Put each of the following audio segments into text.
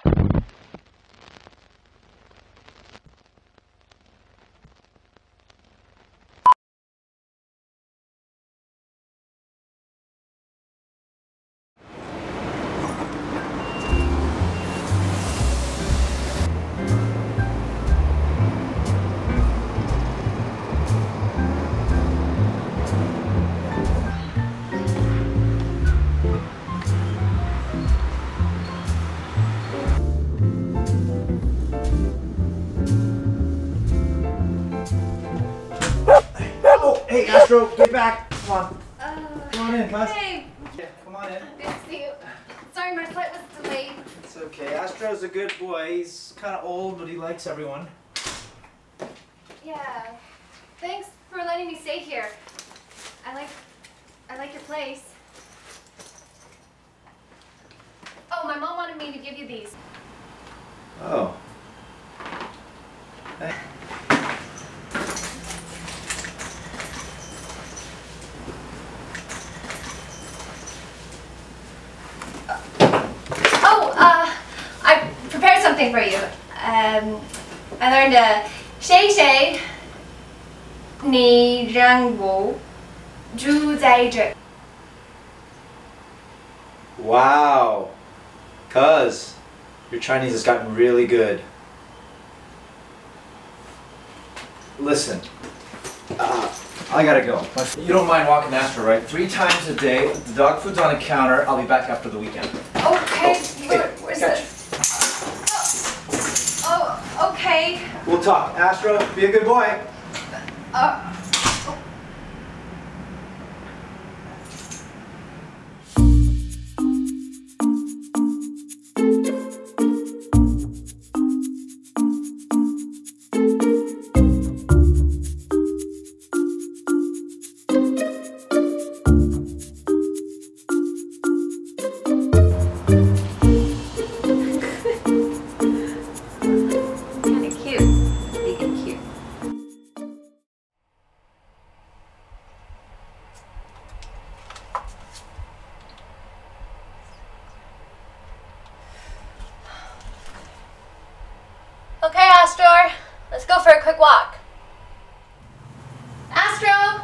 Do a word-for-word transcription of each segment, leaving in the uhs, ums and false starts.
Hey, Astro, get back. Come on. Uh, come on in, guys. Hey. Yeah, come on in. Good to see you. Sorry, my flight was delayed. It's okay. Astro's a good boy. He's kind of old, but he likes everyone. Yeah. Thanks for letting me stay here. I like, I like your place. Oh, my mom wanted me to give you these. Oh. Hey. Oh, uh, I prepared something for you. Um, I learned a 谁谁你让我住在这. Wow. Cuz, your Chinese has gotten really good. Listen, uh, I gotta go. But you don't mind walking Astro, right? Three times a day. The dog food's on the counter. I'll be back after the weekend. Okay, Oh, where, hey, where's catch. this? Oh, oh, okay. We'll talk. Astro, be a good boy. Uh, Okay, Astor, let's go for a quick walk. Astro!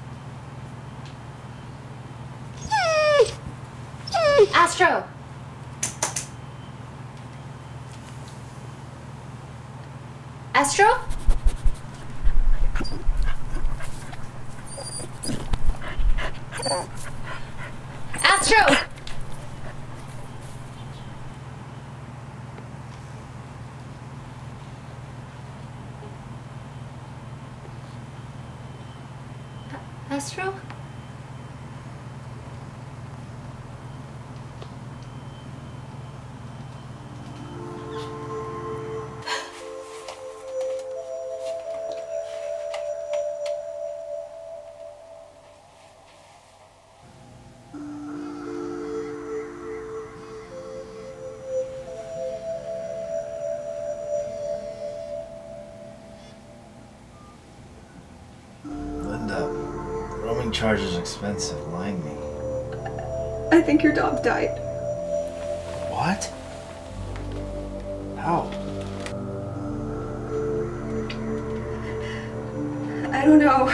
Astro! Astro? Astro! Astro? Linda, roaming charges are expensive. Line me. I think your dog died. What? How? I don't know.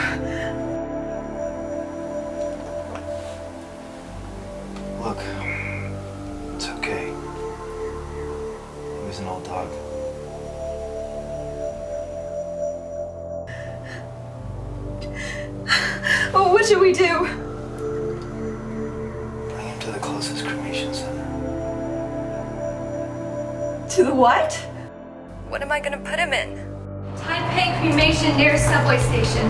Look, it's okay. He was an old dog. Oh, what should we do? Bring him to the closest cremation center. To the what? What am I gonna put him in? Taipei cremation near subway station.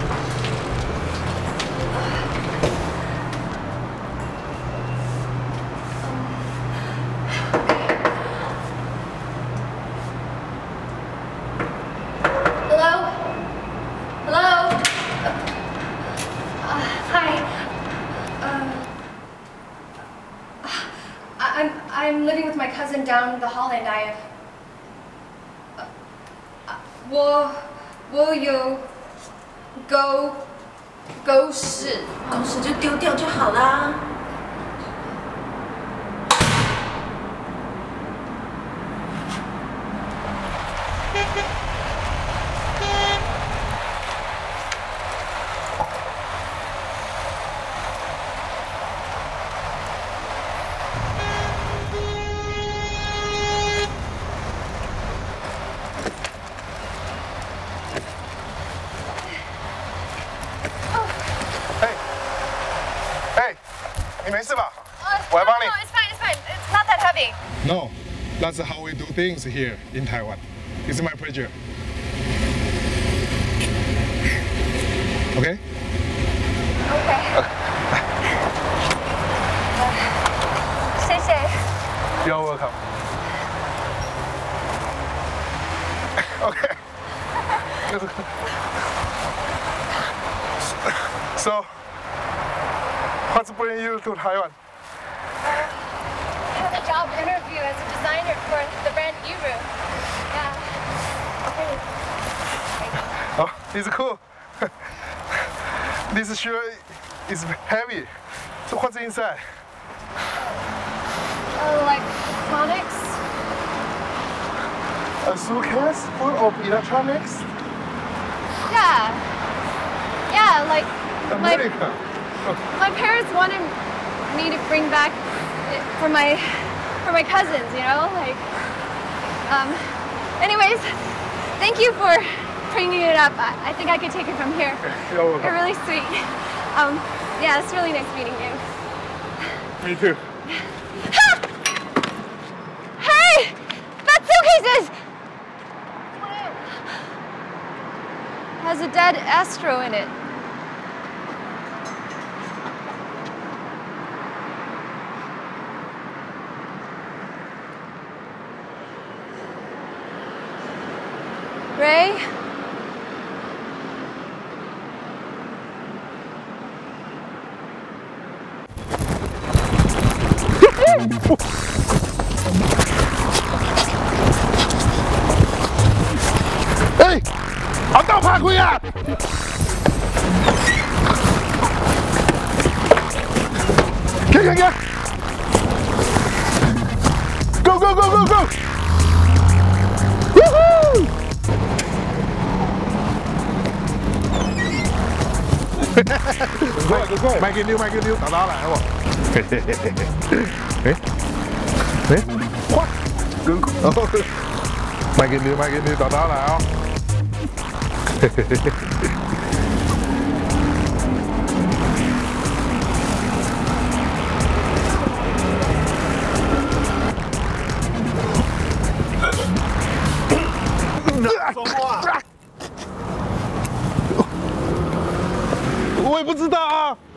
Hello? Hello? Uh, hi. Uh, I- I'm I'm living with my cousin down the hall, and I. Uh, 我我有狗狗屎。 狗屎就丢掉就好啦。 That's how we do things here in Taiwan. It's my pleasure. Okay? Okay. 谢谢。 You're welcome. Okay. So, what's bringing you to Taiwan? I have a job interview as a designer for the brand Uru. Yeah. Oh, it's cool. This shirt is heavy. So what's inside? Oh, like electronics? A suitcase full of electronics? Yeah. Yeah, like my, America. my parents wanted me to bring back it for my for my cousins, you know, like. Um. Anyways, thank you for bringing it up. I, I think I could take it from here. You're welcome. You're really sweet. Um. Yeah, it's really nice meeting you. Me too. Hey! That suitcase has a dead Astro in it. Ray? Hey! 我斗拍佢啊！行行行 ！Go go go go go！ Woohoo！ 快快，卖给你，卖给你，打打来好不？嘿嘿嘿嘿嘿，哎哎，快，更快！卖给你，卖给你，打打来啊！嘿嘿嘿嘿。 什么啊？ 我也不知道啊。